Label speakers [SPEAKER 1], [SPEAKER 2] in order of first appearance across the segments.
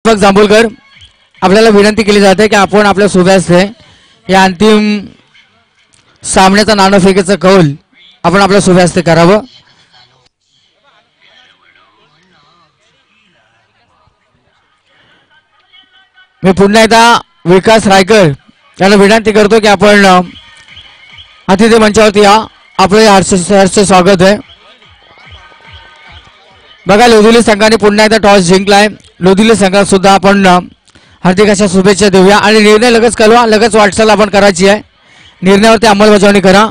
[SPEAKER 1] दीपक जांभूळकर आपल्याला विनंती केली जाते की आपण आपल्या सुव्यास्ते या अंतिम सामन्याचा नाणेफेकीचं कौल आपण आपल्या सुव्यास्ते करावं. मी पुन्हा एकदा विकास रायकर यांना विनंती करतो की आपण अतिथी मंचावरती या. आपलं हर्ष स्वागत आहे. बघा लोधिवली संघाने पुन्हा एकदा टॉस जिंकलाय. लोधिवली संघात सुद्धा आपण हार्दिक अशा शुभेच्छा देऊया आणि निर्णय लगेच कळवा. लगेच वाटचाल आपण करायची आहे. निर्णयावरती अंमलबजावणी करा.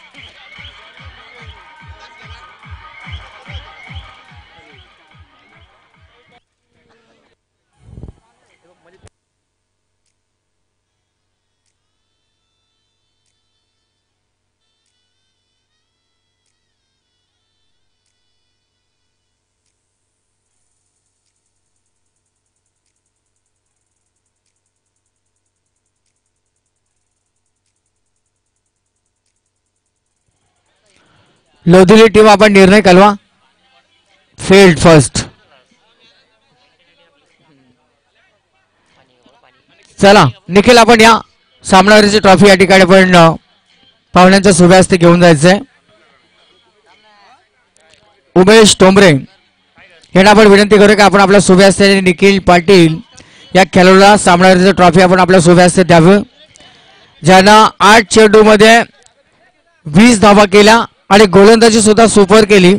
[SPEAKER 1] लोधिवली टीम आपण निर्णय कळवा. Field first. चला निखिल आपण या सामनावीराची ट्रॉफी या ठिकाणी आपण पाहुण्यांच्या शुभेच्छा घेऊन जायचंय. उमेश टोंबरे यांना आपण विनंती करू की आपण आपल्या शुभेच्छा निखिल पाटील या खेळाडूला सामनावीराची ट्रॉफी आपण आपल्या शुभेच्छा द्यावं. ज्यांना 8 चेंडूमध्ये 20 धावा केल्या आणि गोलंदाजी सुद्धा सुपर केली.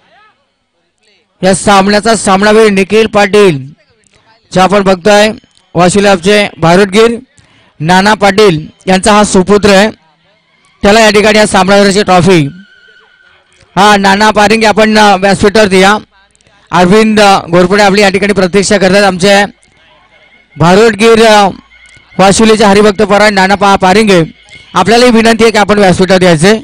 [SPEAKER 1] या सामन्याचा सामनावीर निखिल पाटील जे आपण बघतोय वाशिवलीचे भारतगीर नाना पाटील यांचा हा सुपुत्र आहे. त्याला या ठिकाणी या सामनावीराची ट्रॉफी हा नाना पारिंगे आपण व्यासपीठावर द्या. अरविंद गोरपुडे आपली या ठिकाणी प्रतीक्षा करतात. आमचे भारतगीर वाशिवलीचे हरिभक्त परायण नाना पारिंगे आपल्यालाही विनंती आहे की आपण व्यासपीठावर द्यायचे.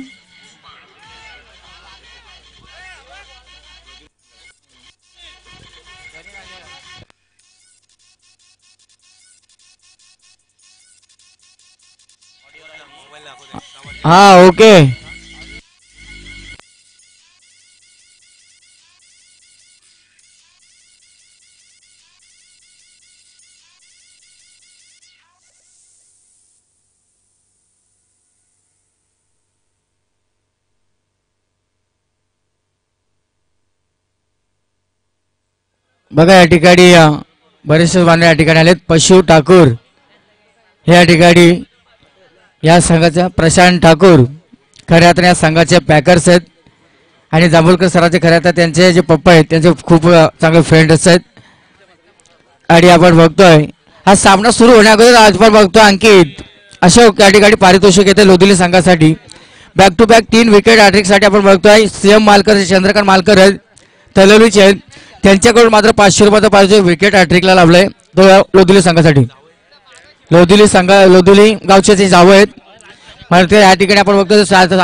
[SPEAKER 1] हा ओके. बघा या ठिकाणी बरेचसे बांधव या ठिकाणी आलेत. पशु ठाकूर हे या ठिकाणी या संघाचा प्रशांत ठाकूर खऱ्या अर्थाने या संघाचे पॅकर्स आहेत आणि जांभूळकर सरांचे खऱ्या अर्थाने त्यांचे जे पप्पा आहेत त्यांचे खूप चांगले फ्रेंड्स आहेत. आणि आपण बघतोय हा सामना सुरू होण्याअगोदर आज पण बघतोय अंकित अशोक या ठिकाणी पारितोषिक येते लोधिवली संघासाठी. बॅक टू बॅक 3 विकेट हॅट्रिकसाठी आपण बघतोय. सीएम मालकर चंद्रकांत मालकर आहेत तलवलीचे आहेत. त्यांच्याकडून मात्र 500 रुपयाचा पाहिजे विकेट हॅट्रिकला लावलंय तो लोधिवली संघासाठी. लोधिवली गावचे जे जावं आहेत म्हणजे या ठिकाणी आपण बघतो.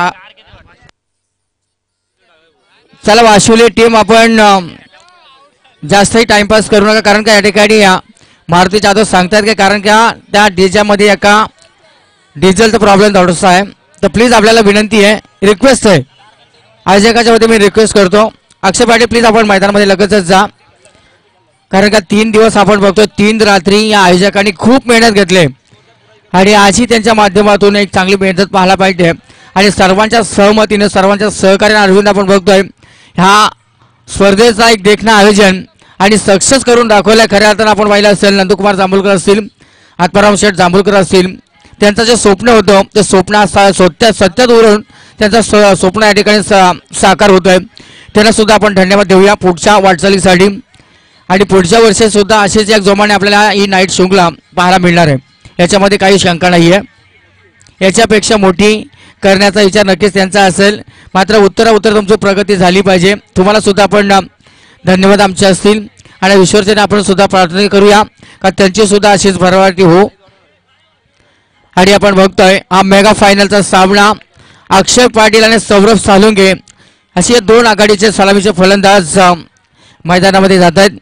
[SPEAKER 1] चला वाशिवली टीम आपण जास्तही टाइमपास करू नका कारण का या ठिकाणी मारुती जाधव सांगतात की कारण का त्या डीजेमध्ये एका डिझेलचा प्रॉब्लेम थोडासा आहे. तर प्लीज आपल्याला विनंती आहे रिक्वेस्ट आहे आयोजकाच्या वतीने मी रिक्वेस्ट करतो अक्षय पाटील प्लीज आपण मैदानामध्ये लगेचच जा. कारण का 3 दिवस आपण बघतो 3 रात्री या आयोजकांनी खूप मेहनत घेतली आणि आजही त्यांच्या माध्यमातून एक चांगली मेहनत पाहायला पाहिजे आणि सर्वांच्या सहमतीने सर्वांच्या सहकार्याने अरविंद आपण बघतोय ह्या स्पर्धेचा एक देखणं आयोजन आणि सक्सेस करून दाखवलं. खऱ्या अर्थानं आपण पाहिलं असेल नंदकुमार जांभूळकर असतील आत्माराम शेठ जांभूळकर असतील त्यांचं जे स्वप्न होतं ते स्वप्न सत्यात उरून त्यांचं स्वप्न या ठिकाणी साकार होतोय. त्यांना सुद्धा आपण धन्यवाद देऊया पुढच्या वाटचालीसाठी आणि पुढच्या वर्षी सुद्धा असेच एक जोमाने आपल्याला ही नाईट शृंखला पाहायला मिळणार आहे याच्यामध्ये काही शंका नाही आहे. याच्यापेक्षा मोठी करण्याचा विचार नक्कीच त्यांचा असेल मात्र उत्तर तुमची प्रगती झाली पाहिजे. तुम्हाला सुद्धा आपण धन्यवाद आमचे असतील आणि विश्वचने आपण सुद्धा प्रार्थना करूया का त्यांची सुद्धा अशीच भरभराटी हो. आणि आपण बघतोय हा मेगा फायनलचा सामना अक्षय पाटील आणि सौरभ सालुंगे असे 2 आघाडीचे सलामीचे फलंदाज मैदानामध्ये जात आहेत.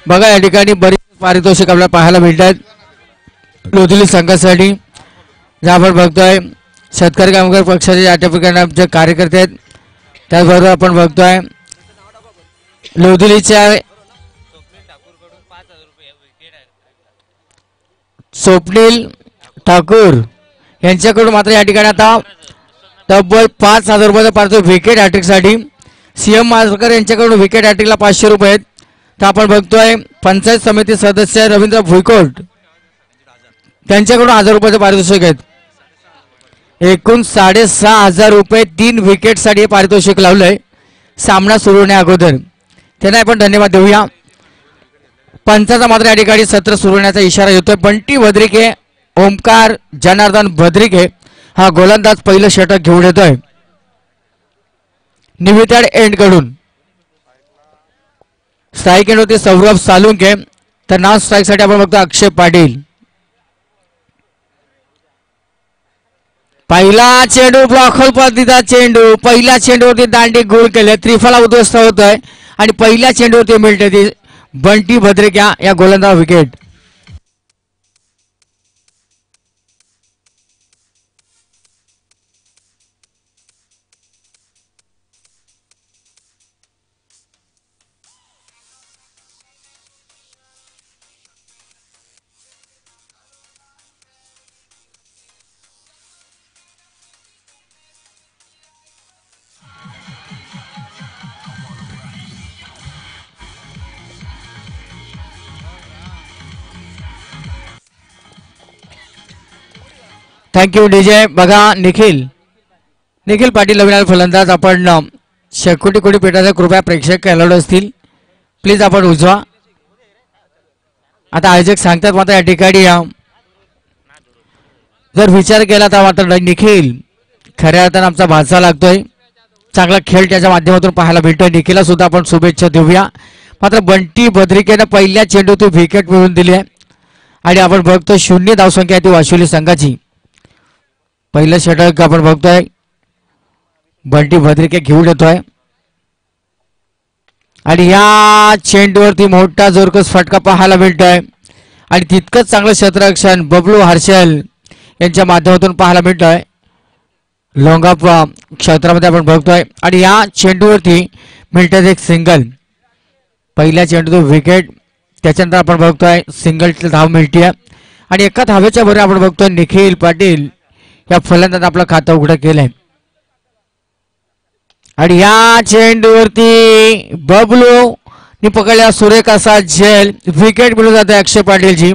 [SPEAKER 1] बघा या ठिकाणी बरीच पारितोषिक आपल्याला पाहायला मिळतात लोधिवली संघासाठी. जे आपण बघतोय शेतकरी कामगार पक्षाचे या ठिकाणी जे कार्यकर्ते आहेत त्याचबरोबर आपण बघतोय लोधिवलीच्या स्वप्नील ठाकूर यांच्याकडून मात्र या ठिकाणी आता तब्बल 5,000 रुपयाचा पारितोषिक विकेट हॅट्रिकसाठी. सीएम माजकर यांच्याकडून विकेट हॅट्रिकला 500 रुपये आहेत. तर आपण बघतोय पंचायत समिती सदस्य रवींद्र भुईकोट त्यांच्याकडून 1,000 रुपयाचे पारितोषिक आहेत. एकूण 6,500 रुपये 3 विकेटसाठी पारितोषिक लावलंय सामना सुरू होण्या अगोदर. त्यांना आपण धन्यवाद देऊया. पंचाचा मात्र या ठिकाणी सत्र सुरू होण्याचा इशारा येतोय. बंटी भद्रिके ओमकार जनार्दन भद्रिके हा गोलंदाज पहिलं षटक घेऊन येतोय निविताड एंड कडून. स्ट्राईक एंड होती सौरभ सालुंके. तर नॉन स्ट्राईक साठी आपण बघतो अक्षय पाटील. पहिला चेंडू ब्लॉक होल पद्धतीचा चेंडू पहिल्या चेंडूवरती दांडी गोल केले त्रिफला उद्ध्वस्त होतोय आणि पहिल्या चेंडूवरती मिळते ती बंटी भद्रिका या गोलंदाज विकेट. Thank you DJ. बघा निखिल पाटील नवीन फलंदाज. आपण शेकोटी कोटी पेटाचा कृपया प्रेक्षक खेळाडू असतील प्लीज आपण उजवा. आता आयोजक सांगतात मात्र या ठिकाणी जर विचार केला तर मात्र निखिल खऱ्या अर्थानं आमचा भाचा लागतोय. चांगला खेळ त्याच्या माध्यमातून पाहायला भेटतोय. निखिलला सुद्धा आपण शुभेच्छा देऊया. मात्र बंटी भद्रिकेनं पहिल्या चेंडूतून विकेट मिळवून दिली आहे आणि आपण बघतो 0 धावसंख्या ती वाशिवली संघाची. पहिलं षटक आपण बघतोय बंटी भद्रिके घेऊन येतोय आणि या चेंडूवरती मोठा जोरकस फटका पाहायला मिळतोय आणि तितकंच चांगलं क्षेत्ररक्षण बबलू हर्षल यांच्या माध्यमातून पाहायला मिळतोय. लोंगाप क्षेत्रामध्ये आपण बघतोय आणि या चेंडूवरती मिळतात एक सिंगल. पहिल्या चेंडूतून विकेट त्याच्यानंतर आपण बघतोय सिंगल धाव मिळते आणि एका धावेच्या बरोबर आपण बघतोय निखिल पाटील या फलंदाज आपलं खातं उघडं केलंय आणि या चेंडूवरती बबलू नि पकडल्या सुरेख असा झेल विकेट मिळून जाते अक्षय पाटीलची.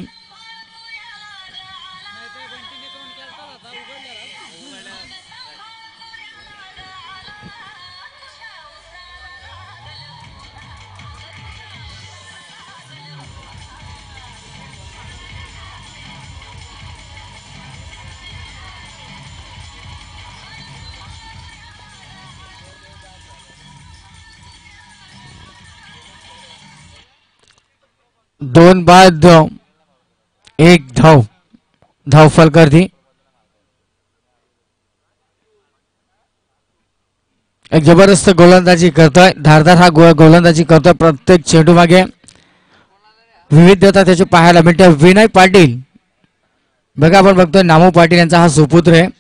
[SPEAKER 1] दोन बाद एक धाव फलकर्ती. एक जबरदस्त गोलंदाजी करतोय. धारदार हा गोलंदाजी करतोय. प्रत्येक चेंडू मागे विविधता त्याची पाहायला मिळते. विनय पाटील बघा आपण बघतोय नामू पाटील यांचा हा सुपुत्र आहे.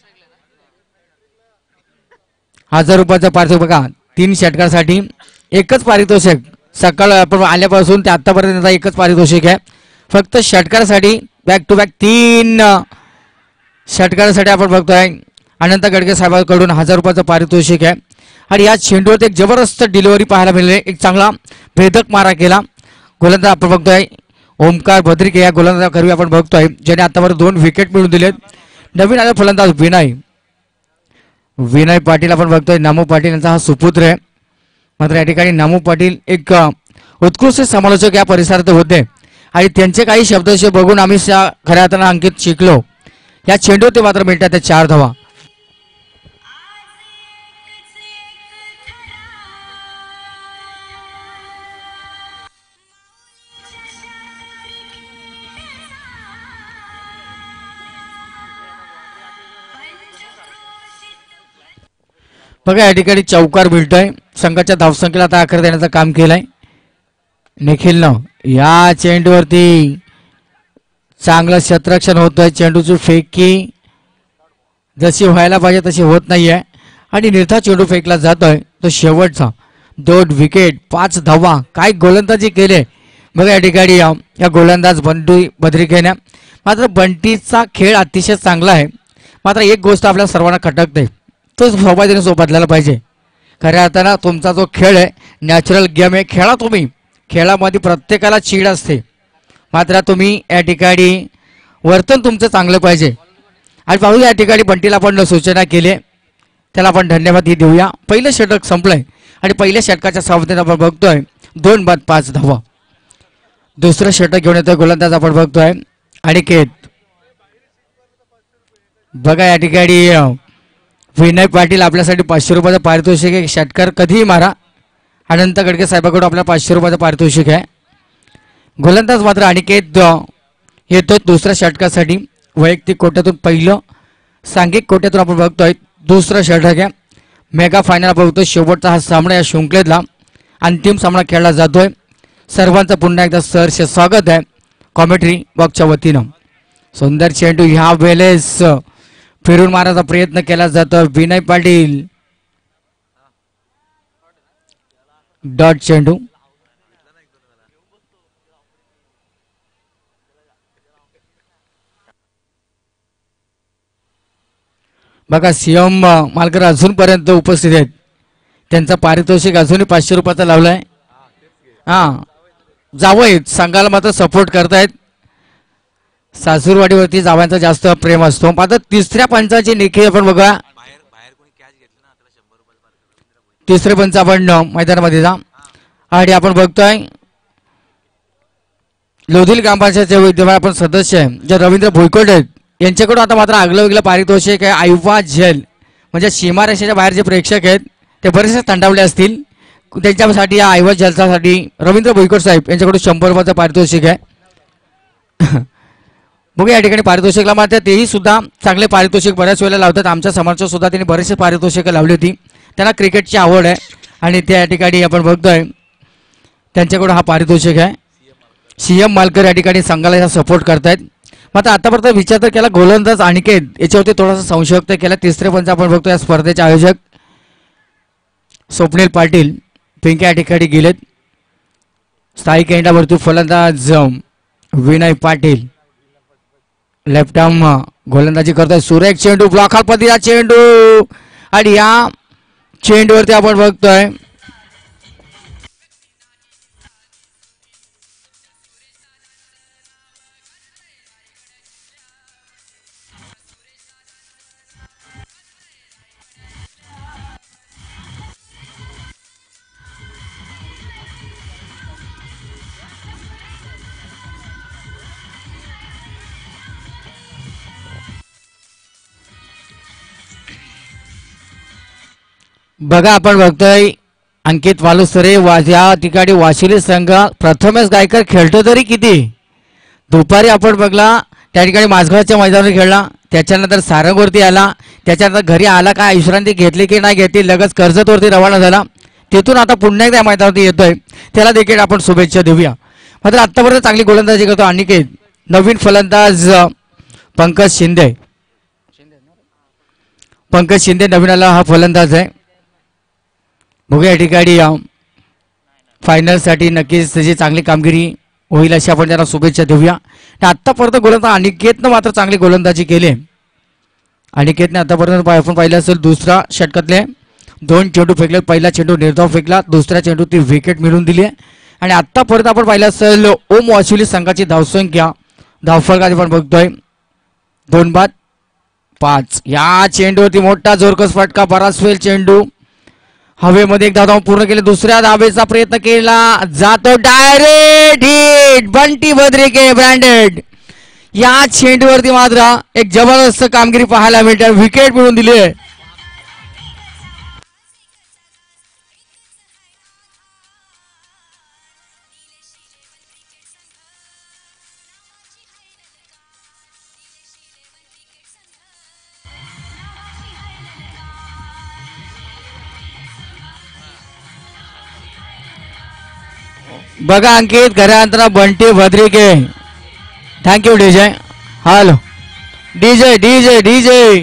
[SPEAKER 1] 1,000 रुपयाचा पारितोषिक. बघा 3 षटकासाठी एकच पारितोषिक. सकाळ आपण आल्यापासून ते आतापर्यंत एकच पारितोषिक आहे फक्त षटकारासाठी. बॅक टू बॅक 3 षटकारासाठी आपण बघतोय अनंत गडके साहेबांकडून 1,000 रुपयाचं पारितोषिक आहे आणि या चेंडूवर एक जबरदस्त डिलिव्हरी पाहायला मिळाली. एक चांगला भेदक मारा केला गोलंदाज आपण बघतोय ओमकार भद्रिके या गोलंदाजाकरवी आपण बघतोय ज्याने आतापर्यंत 2 विकेट मिळवून दिलेत. नवीन आलेला फलंदाज विनय पाटील आपण बघतोय नामू पाटील यांचा हा सुपुत्र आहे. मात्र या ठिकाणी नामू पाटील एक उत्कृष्ट समालोचक या परिसरात होते आणि त्यांचे काही शब्द बघून आम्ही खऱ्या अर्थानं अंकित शिकलो. या चेंडूवर ते मात्र मिळतात त्या 4 धावा. बघा या ठिकाणी चौकार मिळतोय. संघाच्या धावसंख्येला आता आकार देण्याचं काम केलंय निखिलनं. या चेंडूवरती चांगलं क्षेत्ररक्षण होतंय. चेंडूची फेकी जशी व्हायला पाहिजे तशी होत नाहीये आणि निर्धाव चेंडू फेकला जातोय. तो शेवटचा 2 विकेट 5 धावा. काय गोलंदाजी केले बघा या ठिकाणी या गोलंदाज बंटी बद्रिकेने. मात्र बंटीचा खेळ अतिशय चांगला आहे. मात्र एक गोष्ट आपल्या सर्वांना खटकते, तो सोबतीने बदलायला पाहिजे. खऱ्या अर्थानं तुमचा जो खेळ आहे नॅचरल गेम आहे. खेळा तुम्ही, खेळामध्ये प्रत्येकाला चीड असते. मात्र तुम्ही या ठिकाणी वर्तन तुमचं चांगलं पाहिजे. आणि पाहू या ठिकाणी बंटीला आपण सूचना केली, त्याला आपण धन्यवाद ही देऊया. पहिलं षटक संपलंय आणि पहिल्या षटकाच्या सावधीने आपण बघतोय 2 बाद 5 धावा. दुसरं षटक घेऊन येतोय गोलंदाज आपण बघतोय अनिकेत. बघा या ठिकाणी विनय पाटील आपल्यासाठी 500 रुपयाचं पारितोषिक आहे. षटकार कधीही मारा. अनंत गडके साहेबांकडून आपल्या 500 रुपयाचं पारितोषिक आहे. गोलंदाज मात्र अनिकेत येतोय दुसऱ्या षटकासाठी. वैयक्तिक कोट्यातून पहिलं, सांघिक कोट्यातून आपण बघतोय दुसरं षटक आहे. मेगा फायनल बघतोय. शेवटचा हा सामना या शृंखलेतला अंतिम सामना खेळला जातोय. सर्वांचं पुन्हा एकदा सहर्ष स्वागत आहे कॉमेंट्री बॉक्सच्या वतीनं. सुंदर चेंडू ह्या वेळेस फिरून मारायचा प्रयत्न केला जातो. विनय पाटील डॉट चेंडू. बघा सीएम मालकर अजूनपर्यंत उपस्थित आहेत. त्यांचं पारितोषिक अजूनही 500 रुपयाचं लावलंय. जावं संघाला मात्र सपोर्ट करतायत. सासूरवाडीवरती जावयांचा जास्त प्रेम असतो. मात्र तिसऱ्या पंचाची निखी आपण बघा. तिसरे पंच आपण मैदानामध्ये जा आणि आपण बघतोय लोधिवली ग्रामपंचायतचे विद्यमान आपण सदस्य आहे जे रवींद्र भोईकोट आहेत. यांच्याकडून आता मात्र आगलं वेगळं पारितोषिक आहे. आयुवा झेल म्हणजे सीमारेषेच्या बाहेर जे प्रेक्षक आहेत ते बरेचसे थंडावले असतील. त्यांच्यासाठी या आयुवा झेलसाठी रवींद्र भोईकोट साहेब यांच्याकडून 100 रुपयाचं पारितोषिक आहे. बघा या ठिकाणी पारितोषिकला मात्र तेही सुद्धा चांगले पारितोषिक बऱ्याच वेळेला लावतात. आमच्या समोरच्या सुद्धा त्यांनी बरेचसे पारितोषिक लावली होती. त्यांना क्रिकेटची आवड आहे आणि त्या ठिकाणी आपण बघतोय त्यांच्याकडून हा पारितोषिक आहे. सीएम मालकर या ठिकाणी संघाला सपोर्ट करतायत. मात्र आतापर्यंत विचार तर केला गोलंदाज अनिकेत याच्यावरती थोडासा संशय व्यक्त केला. तिसरे पंच आपण बघतोय या स्पर्धेचे आयोजक स्वप्नील पाटील पिंके या ठिकाणी गेलेत. स्थायिक एंडावरती फलंदाज विनय पाटील लेफ्ट आर्म गोलंदाजी करतोय. सुरेख चेंडू ब्लॉकरपतीचा चेंडू आणि या चेंडूवरती आपण बघतोय बघा आपण बघतोय अंकित वालुसरे या ठिकाणी वाशिवली संघ प्रथमेश गायकर खेळतो तरी किती. दुपारी आपण बघला त्या ठिकाणी माझगावच्या मैदानावर खेळला, त्याच्यानंतर सारंगवरती आला, त्याच्यानंतर घरी आला काय विश्रांती घेतली की नाही घेतली, लगेच कर्जतवरती रवाना झाला. तिथून आता पुन्हा एकदा मैदानावरती येतोय. त्याला देखील आपण शुभेच्छा देऊया. मात्र आतापर्यंत चांगली गोलंदाजी करतो अनिकेत. नवीन फलंदाज पंकज शिंदे नवीन आला हा फलंदाज आहे. बघूया या ठिकाणी फायनलसाठी नक्कीच त्याची चांगली कामगिरी होईल अशी आपण त्यांना शुभेच्छा देऊया. आतापर्यंत गोलंदाज अनिकेतनं मात्र चांगली गोलंदाजी केली. अनिकेतने आतापर्यंत आपण पाहिलं असेल दुसरा षटकातले 2 चेंडू फेकले. पहिला चेंडू निर्धाव फेकला, दुसऱ्या चेंडू ती विकेट मिळवून दिली आहे. आणि आतापर्यंत आपण पाहिलं असेल ओम वाशिवली संघाची धावसंख्या धावफलकात आपण बघतोय 2 बाद 5. या चेंडूवरती मोठा जोरकस फटका, बराच फेल चेंडू हवेमध्ये एक धाव पूर्ण केले. दुसऱ्या धावेचा प्रयत्न केला जातो, direct hit Bunty Badrike branded. या चेंडूवरती मात्र एक जबरदस्त कामगिरी पाहायला मिळते, विकेट मिळवून दिली आहे. बघा अंकित खऱ्या अंतरा Bunty Bhadrike. Thank you DJ. Hello DJ DJ DJ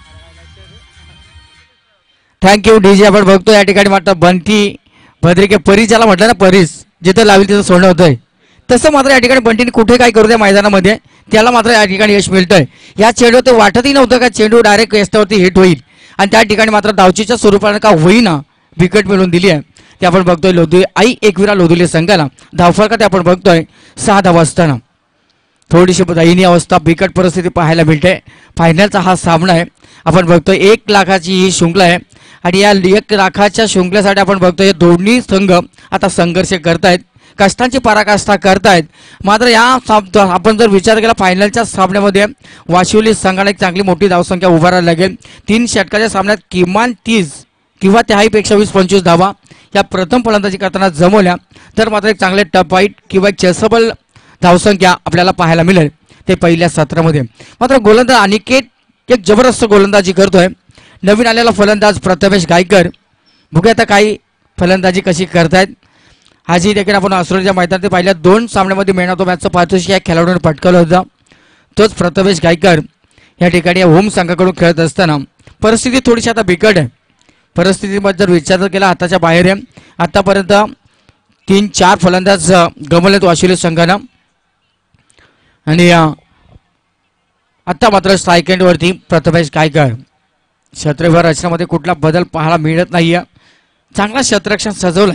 [SPEAKER 1] thank you DJ. आपण बघतो या ठिकाणी मात्र बंटी भद्रिके परीस ज्याला म्हटलं ना, परीस जिथं लावली तिथं सोडणं होतंय. तसं मात्र या ठिकाणी बंटीने कुठे काय करू द्या मैदानामध्ये, त्याला मात्र या ठिकाणी यश मिळतंय. या चेंडू ते वाटतही नव्हतं का चेंडू डायरेक्ट रस्त्यावरती हिट होईल आणि त्या ठिकाणी मात्र धावचीच्या स्वरूपाने का होईना विकेट मिळवून दिली आहे. ते आपण बघतोय एकविरा लोधिवली संघाला धावफलका ते आपण बघतोय 6 धावा असताना. थोडीशी दयनीय अवस्था बिकट परिस्थिती पाहायला मिळते. फायनलचा हा सामना आहे. आपण बघतोय 1 लाखाची ही शृंखला आहे आणि या 1 लाखाच्या शृंखलेसाठी आपण बघतोय दोन्ही संघ आता संघर्ष करतायत, कष्टांची पराकाष्ठा करतायत. मात्र या आपण जर विचार केला फायनलच्या सामन्यामध्ये वाशिवली संघाला एक चांगली मोठी धावसंख्या उभारायला लागेल. 3 षटकाच्या सामन्यात किमान 30 किंवा त्याहीपेक्षा 20-25 धावा या प्रथम फलंदाजी करताना जमवल्या तर मात्र एक चांगले टफ फाईट किंवा एक चेसबल धावसंख्या आपल्याला पाहायला मिळेल ते पहिल्या सत्रामध्ये. मात्र गोलंदाज अनिकेत एक जबरदस्त गोलंदाजी करतोय. नवीन आलेला फलंदाज प्रथमेश गायकर. बघूया आता काही फलंदाजी कशी करतायत. आजही देखील आपण ऑस्ट्रेलियाच्या मैदानात पहिल्या 2 सामन्यामध्ये मॅन ऑफ द मॅचचं पारितोषिक या खेळाडूने पटकावलं होतं. तोच प्रथमेश गायकर या ठिकाणी होम संघाकडून खेळत असताना परिस्थिती थोडीशी आता बिकट आहे. परिस्थितीमध्ये जर विचार केला हाताच्या बाहेर आहे. आतापर्यंत 3-4 फलंदाज गमवलेत वाशिवली संघानं आणि आता मात्र स्ट्राईक एंडवरती प्रथमेश गायकर. क्षेत्रफळ रचनेमध्ये कुठला बदल पाहायला मिळत नाहीये. चांगला क्षेत्ररक्षण सजवलंय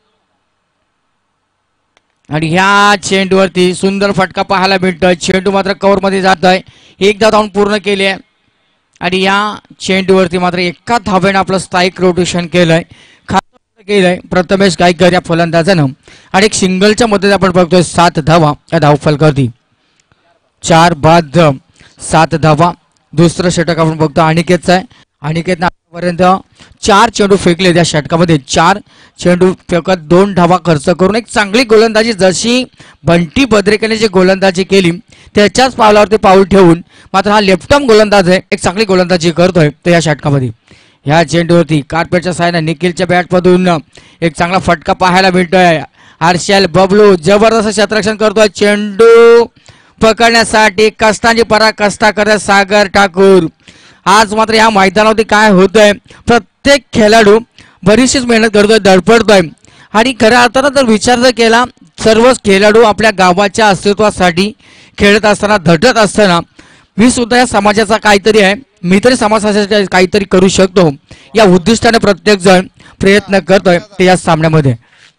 [SPEAKER 1] आणि ह्या चेंडूवरती सुंदर फटका पाहायला मिळतोय. चेंडू मात्र कव्हरमध्ये जात आहे. 1 धाव धावून पूर्ण केली आहे आणि या चेंडूवरती मात्र एका धावेनं आपलं स्ट्राईक रोटेशन केलंय, खातं केलंय प्रथमेश गायकर या फलंदाजानं. आणि एक सिंगलच्या मदतीने आपण बघतोय 7 धावा या धावफलकावरती. 4 बाद 7 धावा. दुसरं षटक आपण बघतो अनिकेतचं आहे. अनिकेतनं आतापर्यंत 4 चेंडू फेकले. त्या षटकामध्ये 4 चेंडू फेकत 2 धावा खर्च करून एक चांगली गोलंदाजी जशी बंटी भद्रिकेने जी गोलंदाजी केली त्याच्याच पावलावरती पाऊल ठेवून मात्र हा लेफ्ट आर्म गोलंदाज आहे एक चांगली गोलंदाजी करतोय तो या षटकामध्ये. ह्या चेंडूवरती कार्पेटच्या साहाय्याने निखिलच्या बॅटमधून एक चांगला फटका पाहायला मिळतोय. हर्षल बबलू जबरदस्त क्षेत्ररक्षण करतोय. चेंडू पकडण्यासाठी कष्टांची पराकाष्ठा करत सागर ठाकूर. आज मात्र या मैदानावरती काय होतंय, प्रत्येक खेळाडू बरीचशीच मेहनत करतोय, धडपडतोय आणि खऱ्या अर्थानं जर विचार जर केला सर्वच खेळाडू आपल्या गावाच्या अस्तित्वासाठी खेळत असताना झटत असताना मी सुद्धा या समाजाचा काहीतरी आहे, मी तरी समाजासाठी काहीतरी करू शकतो या उद्दिष्टाने प्रत्येक जण प्रयत्न करतोय ते या सामन्यामध्ये.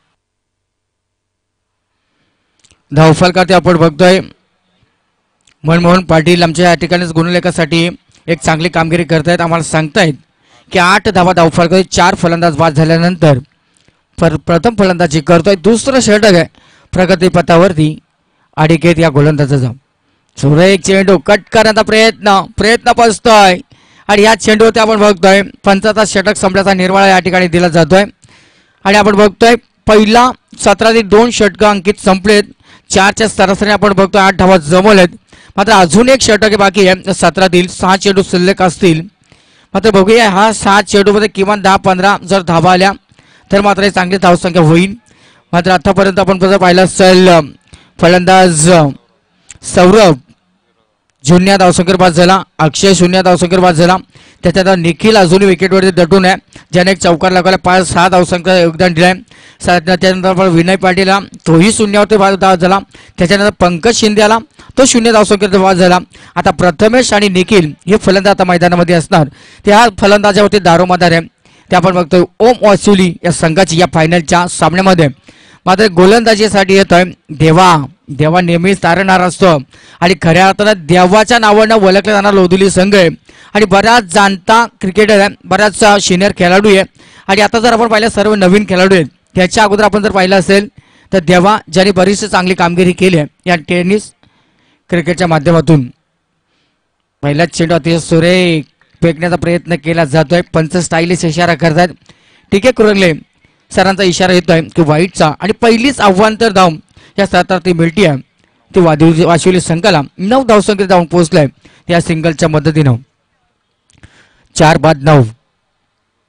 [SPEAKER 1] धावफलकावरती आपण बघतोय मनमोहन पाटील आमच्या या ठिकाणीच गुणलेखासाठी एक चांगली कामगिरी करतायत. आम्हाला सांगतायत की 8 धावा धावफलकावरती 4 फलंदाज बाद झाल्यानंतर प्रथम फलंदाजी करतोय. दुसरं षटक आहे प्रगतीपथावरती अनिकेत या गोलंदाजाचा. सुरेख चेंडू कट करण्याचा प्रयत्न पोचतोय आणि या चेंडूवरती आपण बघतोय 50 षटक संपल्याचा निर्वाळा या ठिकाणी दिला जातोय. आणि आपण बघतोय पहिला सत्रातील 2 षटक अंकित संपलेत. 4च्या सरासरी आपण बघतोय 8 धावा जमवलेत. मात्र अजून एक षटक बाकी आहे. 17तील 6 चेंडू शिल्लक असतील. मात्र बघूया हा 7 चेंडूमध्ये किमान 10-15 जर धावा आल्या तर मात्र चांगली धावसंख्या होईल. मात्र आतापर्यंत आपण जर पाहिलं असेल फलंदाज सौरभ 0 धावसंख्येवर बाद झाला. अक्षय 0 धावसंख्येवर बाद झाला. त्याच्यानंतर निखिल अजूनही विकेटवरती दटून आहे, ज्याने एक चौकार लगावला, 5-6 धावसंख्या योगदान दिलं आहे. त्याच्यानंतर विनय पाटील तोही 0वरती बाद झाला. त्याच्यानंतर पंकज शिंदे आला, तो 0 धावसंख्येवर बाद झाला. आता प्रथमेश आणि निखिल हे फलंदाज आता मैदानामध्ये असणार. त्या फलंदाजावरती दारोमदार आहे ते आपण बघतोय ओम वाशिवली या संघाची या फायनलच्या सामन्यामध्ये. मात्र गोलंदाजीसाठी येतोय देवा नेहमीच तारणार असतो आणि खऱ्या अर्थानं देवाच्या नावानं ओळखला जाणारा लोधिवली संघ आहे आणि बऱ्याच जाणता क्रिकेटर आहे, बऱ्याच सिनियर खेळाडू आहे. आणि आता जर आपण पाहिलं सर्व नवीन खेळाडू आहेत. त्याच्या अगोदर आपण जर पाहिलं असेल तर देवा ज्याने बरीचशी चांगली कामगिरी केली आहे या टेनिस क्रिकेटच्या माध्यमातून. पहिलाच चेंडू अतिशय सुरेख फेकण्याचा प्रयत्न केला जातोय. पंच स्टाईलिश इशारा करतात. ठीक आहे कुरंगले सरांचा इशारा येतोय की वाईटचा आणि पहिलीच आव्हांतर धाव या सत्रात मिळती आहे ती वाशिवली संघाला 9 धावसंख्येत जाऊन पोहोचलाय या सिंगलच्या मदतीनं. 4 बाद 9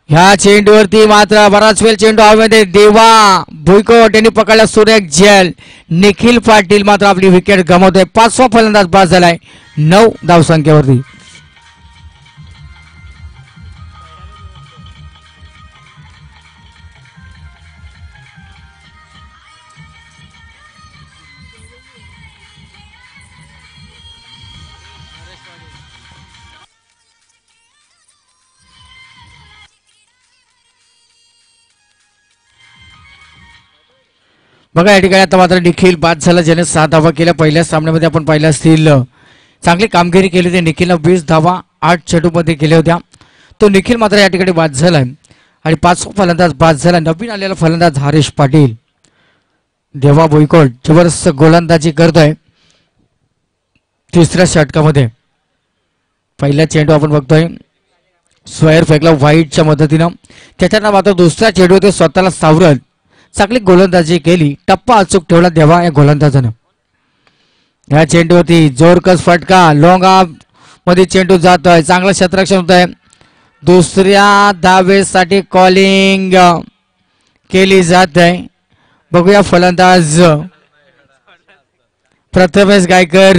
[SPEAKER 1] ह्या चेंडूवरती मात्र बराच वेळ चेंडू हवेमध्ये देवा भुईकोट यांनी पकडला सुरेख झेल. निखिल पाटील मात्र आपली विकेट गमावतोय. 5वा फलंदाज बाद झालाय 9 धावसंख्येवरती. बघा या ठिकाणी आता मात्र निखिल बाद झाला, ज्याने 6 धावा केल्या. पहिल्या सामन्यामध्ये आपण पाहिलं असतील चांगली कामगिरी केली होती. निखिलनं 20 धावा 8 चेंडूमध्ये केल्या होत्या. तो निखिल मात्र या ठिकाणी बाद झालाय आणि 5वा फलंदाज बाद झाला नवीन आलेला फलंदाज हरीश पाटील. देवा भुईकोट जबरदस्त गोलंदाजी करतोय 3ऱ्या षटकामध्ये. पहिला चेंडू आपण बघतोय स्क्वेअर फेकला व्हाईटच्या मदतीनं. त्याच्यानंतर मात्र 2ऱ्या चेंडूवर स्वतःला सावरत चांगली गोलंदाजी केली. टप्पा अचूक ठेवला देवा या गोलंदाजानं. या चेंडूवरती जोरकस फटका लॉंग ऑफ मध्ये चेंडू जातोय. चांगलं क्षेत्ररक्षण होत आहे. 2ऱ्या धावेसाठी कॉलिंग केली जात आहे. बघूया फलंदाज प्रथमेश गायकर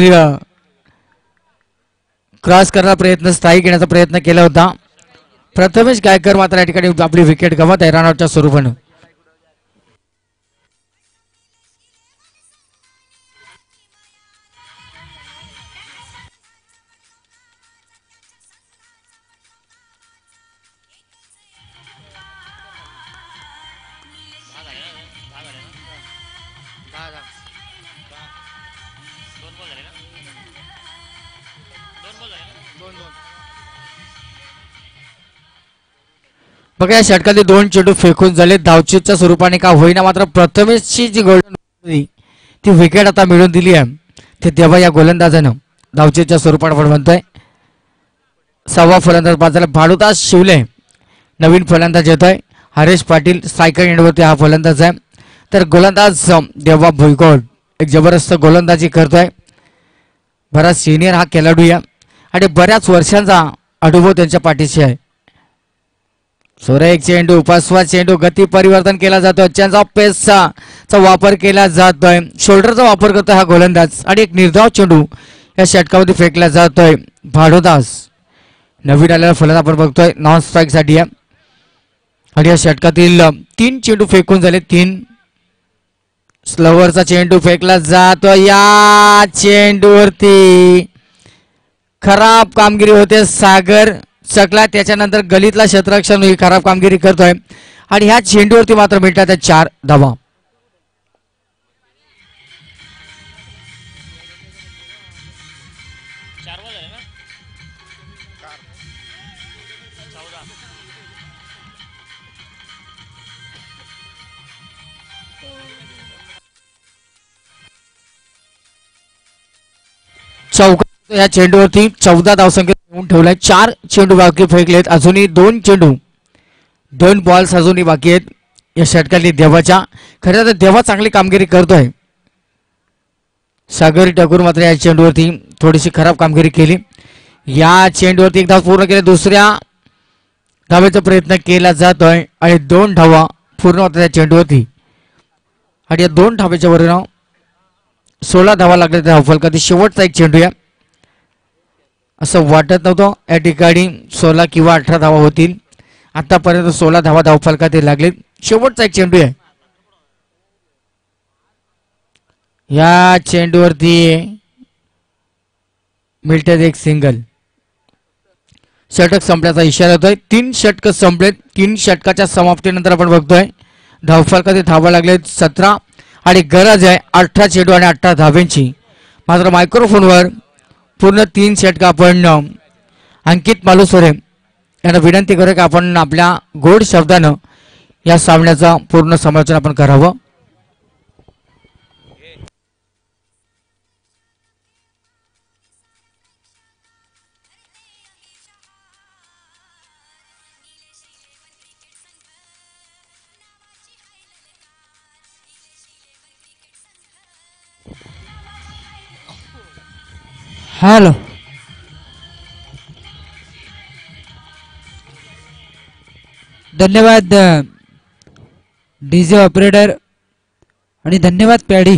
[SPEAKER 1] क्रॉस करण्याचा प्रयत्न स्थायी घेण्याचा प्रयत्न केला होता. प्रथमेश गायकर मात्र या ठिकाणी आपली विकेट गमत आहे रनआउटच्या स्वरूपानं. बघा या षटकातले 2 चेंडू फेकून झाले. धावचीच्या स्वरूपाने का होईना मात्र प्रथमेशची जी गोलंदाज होती ती विकेट आता मिळवून दिली आहे. ते तेव्हा या गोलंदाजानं धावचीच्या स्वरूपात आपण म्हणतोय. 6वा फलंदाज बाद झाला. भाडुदास शिवले नवीन फलंदाज येतोय. हरीश पाटील स्ट्रायकर एंडवरती हा फलंदाज आहे. तर गोलंदाज देवा भुईकोट एक जबरदस्त गोलंदाजी करतोय. बराच सिनियर हा खेळाडू आहे आणि बऱ्याच वर्षांचा अनुभव त्यांच्या पाठीशी आहे. सुरेख चेंडू 5वा चेंडू गती परिवर्तन केला जातो. चेंज ऑफ पेसचा वापर केला जातोय. शोल्डरचा वापर करतोय हा गोलंदाज आणि एक निर्धाव चेंडू या षटकामध्ये फेकला जातोय. भाडोदास नवीन आलेला फलंदाज आपण बघतोय नॉन स्ट्राईक साठी आहे आणि या षटकातील 3 चेंडू फेकून झाले. 3 स्लोवरचा चेंडू फेकला जातो. या चेंडूवरती खराब कामगिरी होते. सागर सकला त्याच्यानंतर गलीतला क्षेत्ररक्षण ही खराब कामगिरी करतोय आणि ह्या चेंडूवरती मात्र मिळतात 4 धावा. चौका या चेंडूवरती 14 धावसंख्या येऊन ठेवलाय. 4 चेंडू बाकी फेकलेत. अजूनही 2 चेंडू 2 बॉल्स अजूनही बाकी आहेत या षटकातली देवाच्या. खरं तर देवा चांगली कामगिरी करतोय. सागरी ठाकूर मात्र या चेंडूवरती थोडीशी खराब कामगिरी केली. या चेंडूवरती एक धाव पूर्ण केली. 2ऱ्या धावेचा प्रयत्न केला जातोय आणि 2 धावा पूर्ण होतात या चेंडूवरती आणि या 2 धावेच्या वरून 16 धावा लागल्या त्या धावफलकात. शेवटचा एक चेंडू आहे. असं वाटत नव्हतं या ठिकाणी 16 किंवा 18 धावा होतील. आतापर्यंत 16 धावा धावफलकात लागले. शेवटचा एक चेंडू आहे. या चेंडूवरती मिळतात एक सिंगल. षटक संपल्याचा इशारा होतोय. 3 षटक संपलेत. 3 षटकाच्या समाप्तीनंतर आपण बघतोय धावफलकात धावा लागलेत 17 आणि गरज आहे 18 चेंडू आणि 18 धाव्यांची. मात्र मायक्रोफोनवर पूर्ण 3 षटक आपण अंकित मालुसरे यांना विनंती करूया की आपण आपल्या गोड शब्दानं या सामन्याचं पूर्ण समालोचन आपण करावं.
[SPEAKER 2] हॅलो धन्यवाद डीजे ऑपरेटर आणि धन्यवाद पॅडी.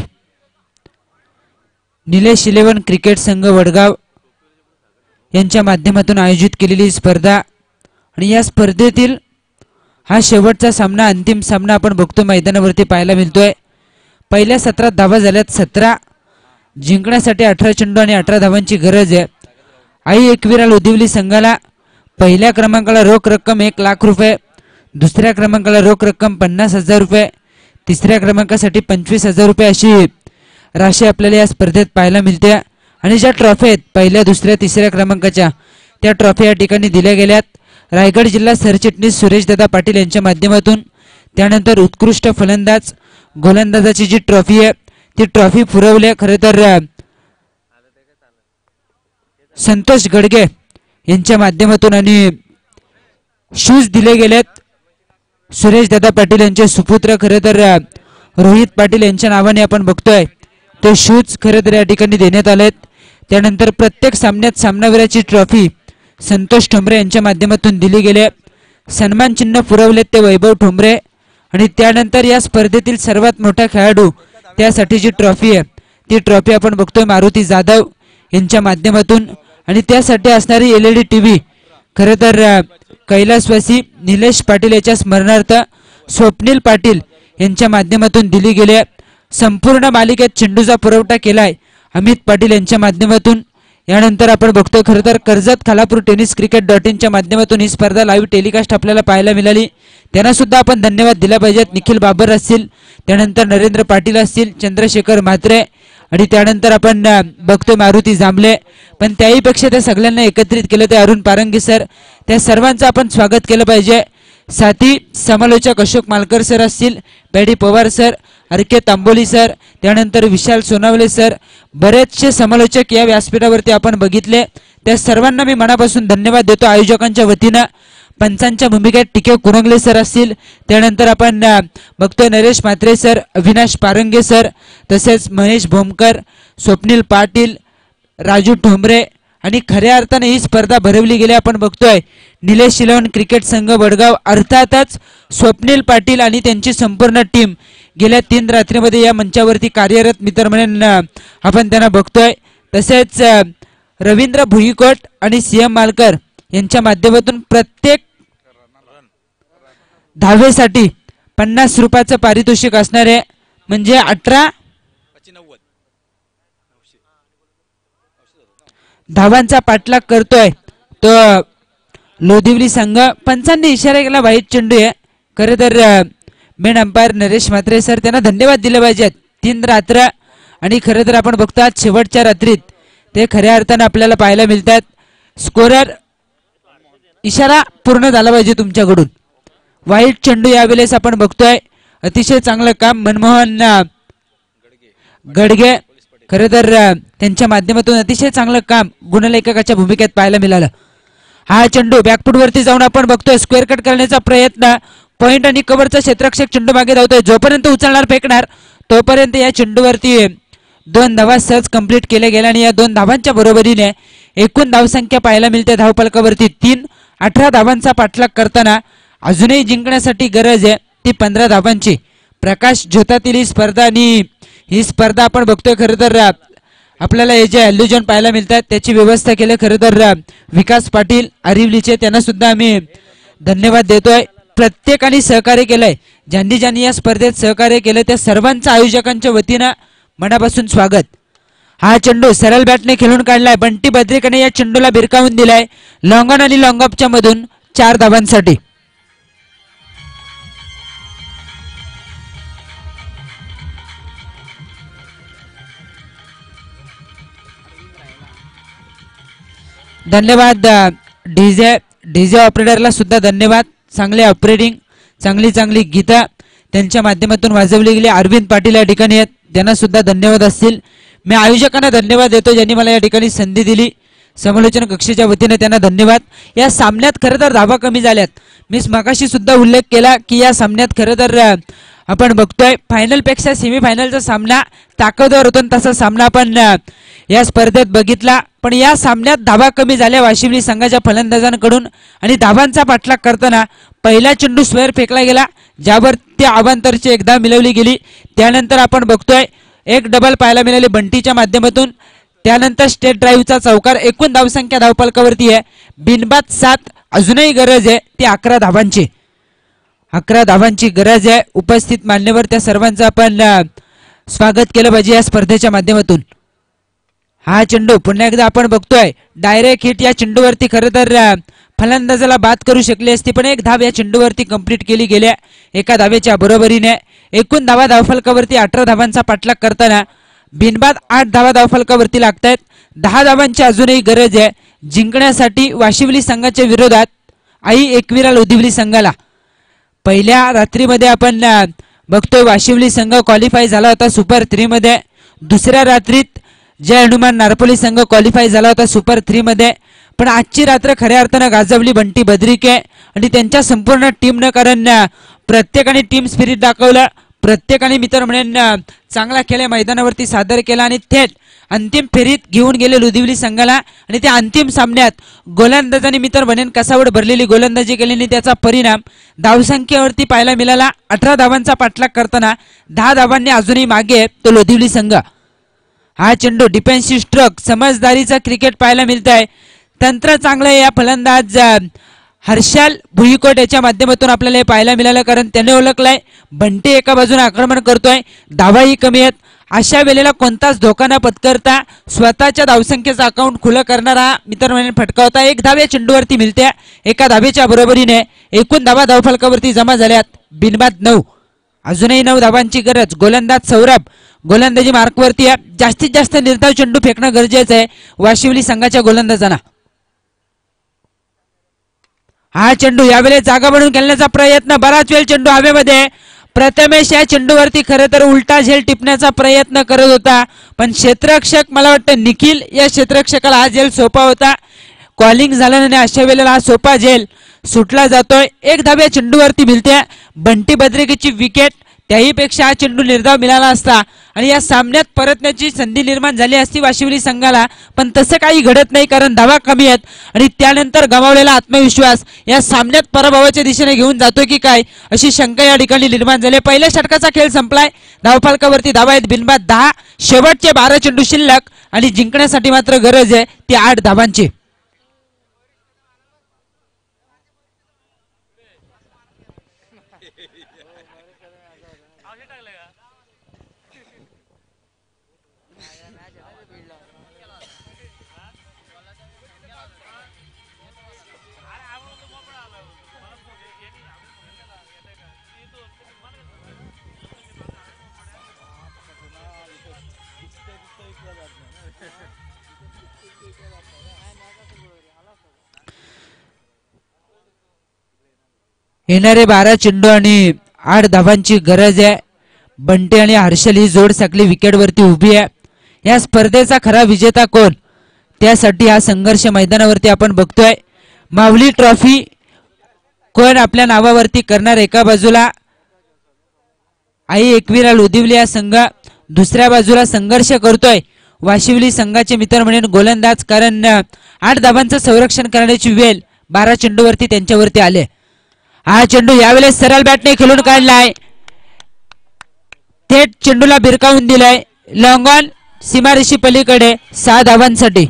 [SPEAKER 2] निलेश 11 क्रिकेट संघ वडगाव यांच्या माध्यमातून आयोजित केलेली स्पर्धा आणि या स्पर्धेतील हा शेवटचा सामना, अंतिम सामना आपण बघतो मैदानावरती पाहायला मिळतोय. पहिल्या 17 धावा झाल्यात 17. जिंकण्यासाठी 18 चेंडू आणि 18 धावांची गरज आहे. आई एकविरा लोधिवली संघाला पहिल्या क्रमांकाला रोख रक्कम 1 लाख रुपये, दुसऱ्या क्रमांकाला रोख रक्कम 50,000 रुपये, तिसऱ्या क्रमांकासाठी 25,000 रुपये अशी राशी आपल्याला या स्पर्धेत पाहायला मिळते. आणि ज्या ट्रॉफी आहेत पहिल्या, दुसऱ्या, तिसऱ्या क्रमांकाच्या त्या ट्रॉफी या ठिकाणी दिल्या गेल्यात. रायगड जिल्हा सरचिटणीस सुरेशदादा पाटील यांच्या माध्यमातून. त्यानंतर उत्कृष्ट फलंदाज गोलंदाजाची जी ट्रॉफी आहे ती ट्रॉफी पुरवली खरं तर संतोष गडगे यांच्या माध्यमातून आणि शूज दिले गेलेत सुरेशदादा पाटील यांचे सुपुत्र खरं तर रोहित पाटील यांच्या नावाने आपण बघतोय ते शूज खरं तर या ठिकाणी देण्यात आलेत. त्यानंतर प्रत्येक सामन्यात सामनावीराची ट्रॉफी संतोष ठोंबरे यांच्या माध्यमातून दिली गेले. सन्मान चिन्ह पुरवलेत ते वैभव ठोंबरे. आणि त्यानंतर या स्पर्धेतील सर्वात मोठा खेळाडू त्यासाठी जी ट्रॉफी आहे ती ट्रॉफी आपण बघतोय मारुती जाधव यांच्या माध्यमातून. आणि त्यासाठी असणारी LED TV खरं तर कैलासवासी निलेश पाटील याच्या स्मरणार्थ स्वप्नील पाटील यांच्या माध्यमातून दिली गेली. संपूर्ण मालिकेत चेंडूचा पुरवठा केलाय अमित पाटील यांच्या माध्यमातून. यानंतर आपण बघतोय खरं तर कर्जत खालापूर टेनिस cricket.in च्या माध्यमातून ही स्पर्धा लाईव्ह टेलिकास्ट आपल्याला पाहायला मिळाली. त्यांना सुद्धा आपण धन्यवाद दिला पाहिजेत. निखिल बाबर असतील, त्यानंतर नरेंद्र पाटील असतील, चंद्रशेखर म्हात्रे आणि त्यानंतर आपण बघतोय मारुती जांभळे. पण त्याहीपेक्षा त्या सगळ्यांना एकत्रित केलं ते अरुण पारंगी सर. त्या सर्वांचं आपण स्वागत केलं पाहिजे. साथी समालोचक अशोक मालकर सर असतील, Paddy Pawar sir, RK Tamboli sir, त्यानंतर विशाल सोनावले सर, बरेचसे समालोचक या व्यासपीठावरती आपण बघितले. त्या सर्वांना मी मनापासून धन्यवाद देतो आयोजकांच्या वतीनं. पंचांच्या भूमिकेत टिके कुरंगले सर असतील, त्यानंतर आपण बघतोय नरेश म्हात्रे सर, अविनाश पारंगे सर, तसेच महेश भोमकर, स्वप्नील पाटील, राजू ठोंबरे. आणि खऱ्या अर्थाने ही स्पर्धा भरवली गेली आपण बघतोय निलेश 11 क्रिकेट संघ वडगाव, अर्थातच स्वप्नील पाटील आणि त्यांची संपूर्ण टीम गेल्या 3 रात्रीमध्ये या मंचावरती कार्यरत मित्र म्हणून आपण त्यांना बघतोय. तसेच रवींद्र भुईकोट आणि CM मालकर यांच्या माध्यमातून प्रत्येक धावेसाठी 50 रुपयाचं पारितोषिक असणार आहे. म्हणजे 18 धावांचा पाठलाग करतोय तो लोधिवली संघ. पंचांनी इशारा केला वाईट चेंडू आहे. खरे तर main umpire Naresh Mhatre sir त्यांना धन्यवाद दिले पाहिजेत. 3 रात्र आणि खरे तर आपण बघतात शेवटच्या रात्रीत ते खऱ्या अर्थाने आपल्याला पाहायला मिळतात. स्कोरर इशारा पूर्ण झाला पाहिजे तुमच्याकडून. वाईट चेंडू यावेळेस आपण बघतोय. अतिशय चांगलं काम मनमोहन गडगे खरं तर त्यांच्या माध्यमातून अतिशय चांगलं काम गुणलेखकाच्या भूमिकेत पाहायला मिळालं. हा चेंडू बॅकफूट वरती जाऊन आपण बघतोय स्क्वेअर कट करण्याचा प्रयत्न. पॉइंट आणि कव्हरचा क्षेत्ररक्षक चेंडू मागे धावतोय. जोपर्यंत उचलणार फेकणार तोपर्यंत या चेंडूवरती 2 धावा सहज कंप्लीट केल्या गेल्या आणि या 2 धावांच्या बरोबरीने एकूण धावसंख्या पाहायला मिळते धावफलकावरती 3. 18 धावांचा पाठलाग करताना अजूनही जिंकण्यासाठी गरज आहे ती 15 धावांची. प्रकाश झोतातील ही स्पर्धा आणि ही स्पर्धा आपण बघतोय खरं तर आपल्याला हे जे अल्युजन पाहायला मिळतात त्याची व्यवस्था केली खरं तर विकास पाटील अरिवलीचे, त्यांना सुद्धा आम्ही धन्यवाद देतोय. प्रत्येकाने सहकार्य केलंय. ज्यांनी ज्यांनी या स्पर्धेत सहकार्य केलं त्या सर्वांचं आयोजकांच्या वतीनं मनापासून स्वागत. हा चेंडू सरळ बॅटने खेळून काढलाय. बंटी बद्रिकाने या चेंडूला भिरकावून दिलाय लॉंग ऑन आणि लॉंग ऑफच्या मधून 4 धावांसाठी. धन्यवाद डीजे ऑपरेटरला सुद्धा धन्यवाद. चांगले ऑपरेटिंग, चांगली गीता त्यांच्या माध्यमातून वाजवली गेली. अरविंद पाटील या ठिकाणी आहेत, त्यांना सुद्धा धन्यवाद असतील. मी आयोजकांना धन्यवाद देतो ज्यांनी मला या ठिकाणी संधी दिली. समालोचन कक्षेच्या वतीने त्यांना धन्यवाद. या सामन्यात खरं तर धावा कमी झाल्यात. मी मगाशी सुद्धा उल्लेख केला की या सामन्यात खरं तर आपण बघतोय फायनल पेक्षा सेमीफायनलचा सामना ताकदवर होता, तसा सामना आपण या स्पर्धेत बघितला. पण या सामन्यात धावा कमी झाल्या वाशिवली संघाच्या फलंदाजांकडून आणि धावांचा पाठलाग करताना पहिला चेंडू स्क्वेअर फेकला गेला, ज्यावर त्या अवांतरची एकदा मिळवली गेली. त्यानंतर आपण बघतोय एक डबल पाहायला मिळाले बंटीच्या माध्यमातून. त्यानंतर स्टेट ड्राईव्हचा चौकार. एकूण धावसंख्या धावफलकावरती आहे बिनबाद 7. अजूनही गरज आहे ती 11 धावांची. 11 धावांची गरज आहे. उपस्थित मान्यवर त्या सर्वांचं आपण स्वागत केलं पाहिजे या स्पर्धेच्या माध्यमातून. हा चेंडू पुन्हा एकदा आपण बघतोय डायरेक्ट हिट. या चेंडूवरती खरं तर फलंदाजाला बाद करू शकली असती, पण एक धाव या चेंडूवरती कंप्लीट केली गेल्या एका धावेच्या बरोबरीने. एकूण धावा धावफलकावरती 18 धावांचा पाठलाग करताना बिनबाद 8 धावा धावफलकावरती लागतायत. 10 धावांची अजूनही गरज आहे जिंकण्यासाठी वाशिवली संघाच्या विरोधात आई एकविरा लोधिवली संघाला. पहिल्या रात्रीमध्ये आपण बघतोय वाशिवली संघ क्वालिफाय झाला होता सुपर 3 मध्ये. दुसऱ्या रात्रीत जय हनुमान नारपोली संघ क्वालिफाय झाला होता सुपर 3 मध्ये. पण आजची रात्र खऱ्या अर्थानं गाजवली बंटी बद्रिके आणि त्यांच्या संपूर्ण टीमनं, कारण प्रत्येकाने टीम स्पिरिट दाखवलं, प्रत्येकाने मित्र म्हणून चांगला खेळ मैदानावरती सादर केला आणि थेट अंतिम फेरीत घेऊन गेले लोधिवली संघाला. आणि त्या अंतिम सामन्यात गोलंदाजांनी मित्र म्हणून कसावड भरलेली गोलंदाजी केल्याने त्याचा परिणाम धावसंख्येवरती पाहायला मिळाला. 18 धावांचा पाठलाग करताना 10 धावांनी अजूनही मागे तो लोधिवली संघ. हा चेंडू डिफेन्सिव्ह स्ट्रोक, समजदारीचा क्रिकेट पाहायला मिळत आहे. तंत्र चांगलं या फलंदाज हर्षल भुईकोट याच्या माध्यमातून आपल्याला हे पाहायला मिळालं, कारण त्याने ओळखलंय बंटी एका बाजूने आक्रमण करतोय, धावाही कमी आहेत. अशा वेळेला कोणताच धोका न पत्करता स्वतःच्या धावसंख्येचं अकाउंट खुलं करणारा मित्र म्हणून फटका होता. एक धाव या चेंडूवरती मिळते एका धावेच्या बरोबरीने. एकूण धावा धावफलकावरती जमा झाल्यात बिनबाद 9. अजूनही 9 धावांची गरज. गोलंदाज सौरभ गोलंदाजी मार्कवरती आहे. जास्तीत जास्त निर्धाव चेंडू फेकणं गरजेचं आहे वाशिवली संघाच्या गोलंदाजांना. हा चेंडू यावेळेस जागा बनवून खेळण्याचा प्रयत्न, बराच वेळ चेंडू हवेमध्ये. प्रथमेश या चेंडूवरती खरं तर उलटा झेल टिपण्याचा प्रयत्न करत होता, पण क्षेत्ररक्षक मला वाटतं निखिल या क्षेत्ररक्षकाला हा झेल सोपा होता. कॉलिंग झालं आणि अशा वेळेला हा सोपा झेल सुटला जातोय. एक धाव या चेंडूवरती मिळते. बंटी बद्रिकेची विकेट, त्याहीपेक्षा हा चेंडू निर्धाव मिळाला असता आणि या सामन्यात परतण्याची संधी निर्माण झाली असती वाशिवली संघाला, पण तसं काही घडत नाही, कारण धावा कमी आहेत. आणि त्यानंतर गमावलेला आत्मविश्वास या सामन्यात पराभवाच्या दिशेने घेऊन जातोय की काय अशी शंका या ठिकाणी निर्माण झाली. पहिल्या षटकाचा खेळ संपलाय. धावफलकावरती धावा आहेत बिनबाद 10. शेवटचे 12 चेंडू शिल्लक आणि जिंकण्यासाठी मात्र गरज आहे ती 8 धावांची. येणारे 12 चेंडू आणि 8 धावांची गरज आहे. बंटी आणि हर्षल ही जोड साखळी विकेटवरती उभी आहे. या स्पर्धेचा खरा विजेता कोण, त्यासाठी हा संघर्ष मैदानावरती आपण बघतोय. माऊली ट्रॉफी कोण आपल्या नावावरती करणार. एका बाजूला आई एकविरा लोधिवली हा संघ, दुसऱ्या बाजूला संघर्ष करतोय वाशिवली संघाचे मित्र म्हणून गोलंदाज, कारण 8 धावांचं संरक्षण करण्याची वेळ 12 चेंडूवरती त्यांच्यावरती आले. हा चेंडू यावेळेस सरळ बॅटने खेळून काढलाय, थेट चेंडूला भिरकावून दिलाय. लॉंग ऑन सीमारेषी पलीकडे 6 धावांसाठी.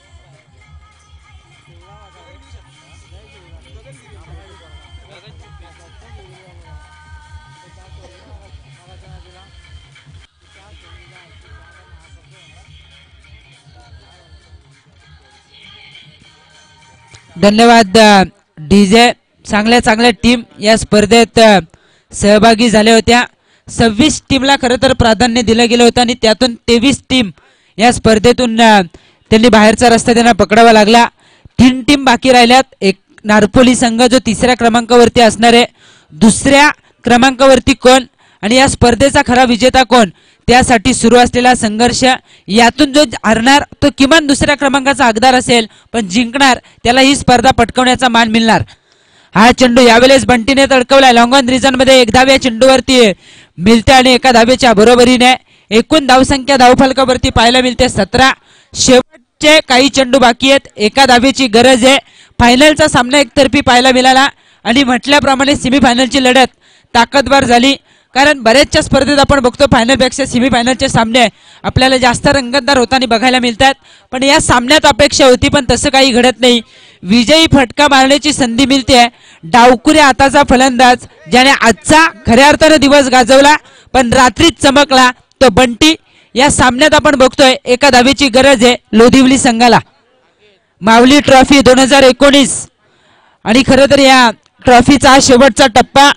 [SPEAKER 2] धन्यवाद डीजे. चांगल्या टीम या स्पर्धेत सहभागी झाल्या होत्या. 26 टीमला खरं तर प्राधान्य दिलं गेलं होतं आणि त्यातून 23 टीम या स्पर्धेतून त्यांनी बाहेरचा रस्ता त्यांना पकडावा लागला. 3 टीम बाकी राहिल्यात. एक नारपोली संघ जो 3ऱ्या क्रमांकावरती असणार आहे, दुसऱ्या क्रमांकावरती कोण आणि या स्पर्धेचा खरा विजेता कोण, त्यासाठी सुरू असलेला संघर्ष. यातून जो हरणार तो किमान 2ऱ्या क्रमांकाचा हकदार असेल, पण जिंकणार त्याला ही स्पर्धा पटकावण्याचा मान मिळणार. हा चेंडू यावेळेस बंटीने तडकवलाय लॉंग ऑन रिजन मध्ये. एक धाव या चेंडूवरती मिळते आणि एका धावेच्या बरोबरीने एकूण धावसंख्या धावफलकावरती पाहायला मिळते 17. शेवटचे काही चेंडू बाकी आहेत, एका धावेची गरज आहे. फायनलचा सामना एकतर्फी पाहायला मिळाला आणि म्हटल्याप्रमाणे सेमीफायनलची लढत ताकदवार झाली, कारण बऱ्याचशा स्पर्धेत आपण बघतो फायनलपेक्षा सेमीफायनलचे सामने आपल्याला जास्त रंगतदार होताना बघायला मिळतात. पण या सामन्यात अपेक्षा होती, पण तसं काही घडत नाही. विजयी फटका मारण्याची संधी मिळते. डावकुऱ्या हाताचा फलंदाज ज्याने आजचा खऱ्या अर्थाने दिवस गाजवला पण रात्रीच चमकला तो बंटी. या सामन्यात आपण बघतोय एका धावेची गरज आहे लोधिवली संघाला. माऊली ट्रॉफी 2019 आणि खरं तर या ट्रॉफीचा शेवटचा टप्पा.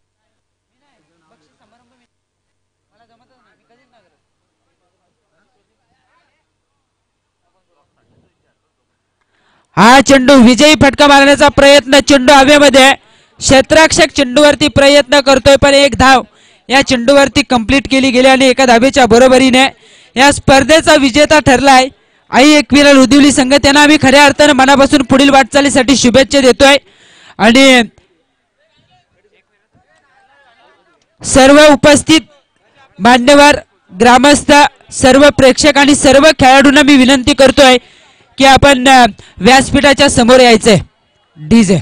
[SPEAKER 2] हा चेंडू विजयी फटका मारण्याचा प्रयत्न, चेंडू हवेमध्ये क्षेत्ररक्षक चेंडूवरती प्रयत्न करतोय पण एक धाव या चेंडूवरती कंप्लीट केली गेली आणि एका धावेच्या बरोबरीने या स्पर्धेचा विजेता ठरलाय आई एकविरा लोधिवली संघ. त्यांना आम्ही खऱ्या अर्थाने मनापासून पुढील वाटचालीसाठी शुभेच्छा देतोय आणि सर्व उपस्थित मान्यवर ग्रामस्थ सर्व प्रेक्षक आणि सर्व खेळाडूंना मी विनंती करतोय की आपण व्यासपीठाच्या समोर यायचंय. डीजे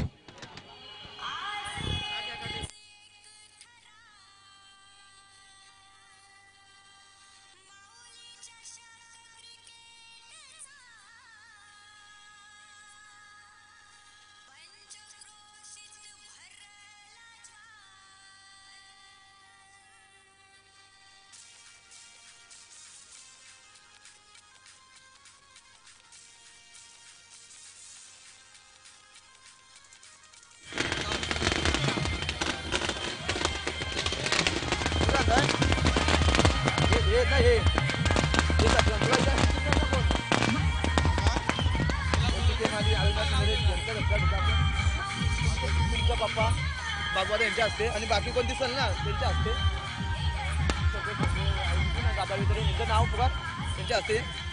[SPEAKER 3] यांच्या हस्ते आणि बाकी कोण दिसल ना त्यांच्या हस्ते नाव पुकार त्यांच्या हस्ते